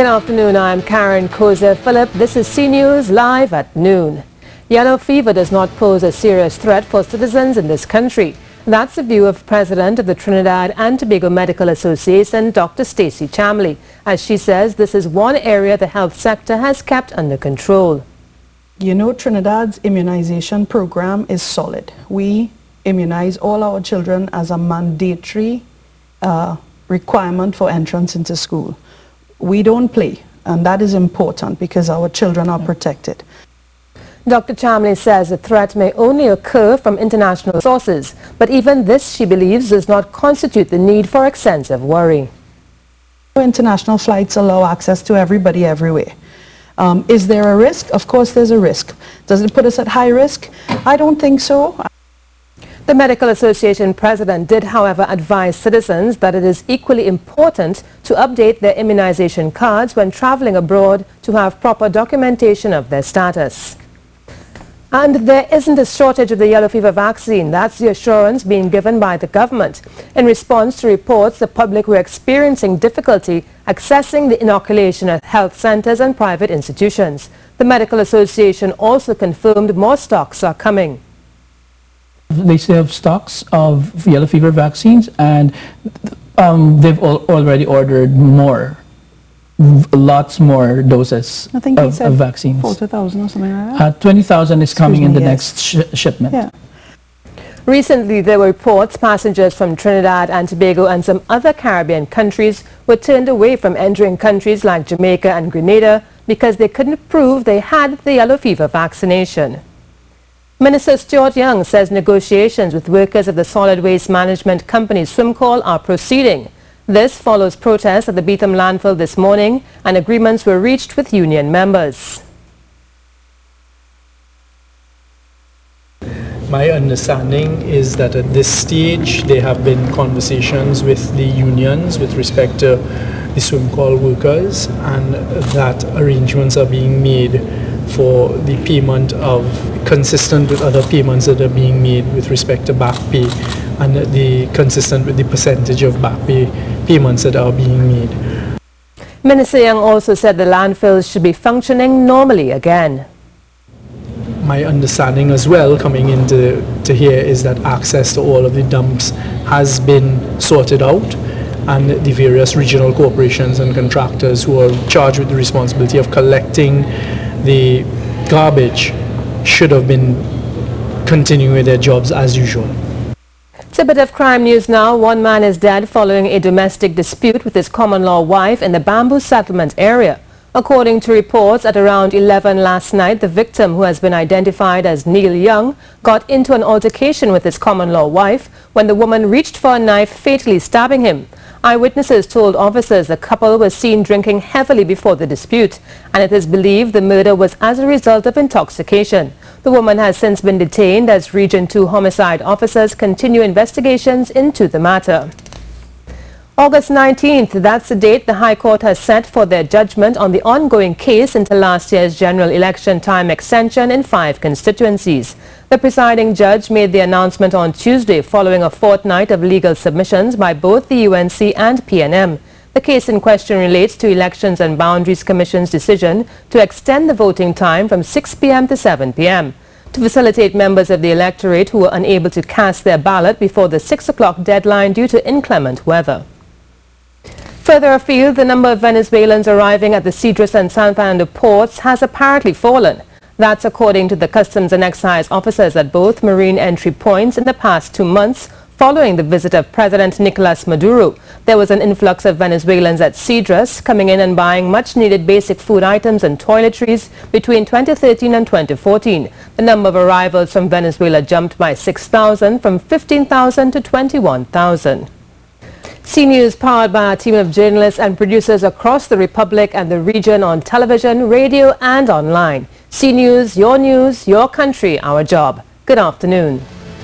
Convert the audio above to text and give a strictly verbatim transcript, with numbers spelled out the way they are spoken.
Good afternoon, I'm Karen Koza-Phillip. This is C News Live at noon. Yellow fever does not pose a serious threat for citizens in this country. That's the view of President of the Trinidad and Tobago Medical Association, Doctor Stacey Chamley, as she says this is one area the health sector has kept under control. You know, Trinidad's immunization program is solid. We immunize all our children as a mandatory uh, requirement for entrance into school. We don't play, and that is important because our children are protected. Doctor Chamley says the threat may only occur from international sources, but even this, she believes, does not constitute the need for excessive worry. International flights allow access to everybody everywhere. Um, is there a risk? Of course there's a risk. Does it put us at high risk? I don't think so. The Medical Association president did, however, advise citizens that it is equally important to update their immunization cards when traveling abroad to have proper documentation of their status. And there isn't a shortage of the yellow fever vaccine. That's the assurance being given by the government in response to reports the public were experiencing difficulty accessing the inoculation at health centers and private institutions. The Medical Association also confirmed more stocks are coming. They still have stocks of yellow fever vaccines, and um, they've al already ordered more, lots more doses I think of, of vaccines. forty thousand or something like that. Uh, twenty thousand is coming Excuse in me, the yes. next sh shipment. Yeah. Recently, there were reports passengers from Trinidad and Tobago and some other Caribbean countries were turned away from entering countries like Jamaica and Grenada because they couldn't prove they had the yellow fever vaccination. Minister Stuart Young says negotiations with workers of the solid waste management company Swimcall are proceeding. This follows protests at the Beetham landfill this morning, and agreements were reached with union members. My understanding is that at this stage there have been conversations with the unions with respect to the Swimcall workers, and that arrangements are being made for the payment of, consistent with other payments that are being made with respect to back pay, and the consistent with the percentage of back pay payments that are being made. Minister Young also said the landfills should be functioning normally again. My understanding as well coming into to here is that access to all of the dumps has been sorted out, and the various regional corporations and contractors who are charged with the responsibility of collecting the garbage should have been continuing with their jobs as usual. It's a bit of crime news now. One man is dead following a domestic dispute with his common-law wife in the Bamboo Settlement area. According to reports, at around eleven last night, the victim, who has been identified as Neil Young, got into an altercation with his common-law wife when the woman reached for a knife, fatally stabbing him. Eyewitnesses told officers the couple was seen drinking heavily before the dispute, and it is believed the murder was as a result of intoxication. The woman has since been detained as Region two homicide officers continue investigations into the matter. August nineteenth, that's the date the High Court has set for their judgment on the ongoing case into last year's general election time extension in five constituencies. The presiding judge made the announcement on Tuesday following a fortnight of legal submissions by both the U N C and P N M. The case in question relates to Elections and Boundaries Commission's decision to extend the voting time from six p m to seven p m to facilitate members of the electorate who were unable to cast their ballot before the six o'clock deadline due to inclement weather. Further afield, the number of Venezuelans arriving at the Cedros and San Fernando ports has apparently fallen. That's according to the Customs and Excise officers at both marine entry points in the past two months following the visit of President Nicolas Maduro. There was an influx of Venezuelans at Cedros coming in and buying much-needed basic food items and toiletries between twenty thirteen and twenty fourteen. The number of arrivals from Venezuela jumped by six thousand, from fifteen thousand to twenty-one thousand. C News, powered by a team of journalists and producers across the Republic and the region on television, radio and online. C News, your news, your country, our job. Good afternoon.